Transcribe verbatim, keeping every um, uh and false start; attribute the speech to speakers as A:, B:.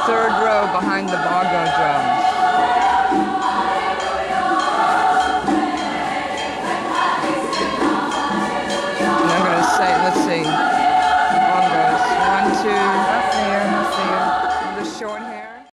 A: third row behind the bongo drums. And I'm going to say, let's see, bongos, one, two,
B: I see her, I see her.
A: the short hand.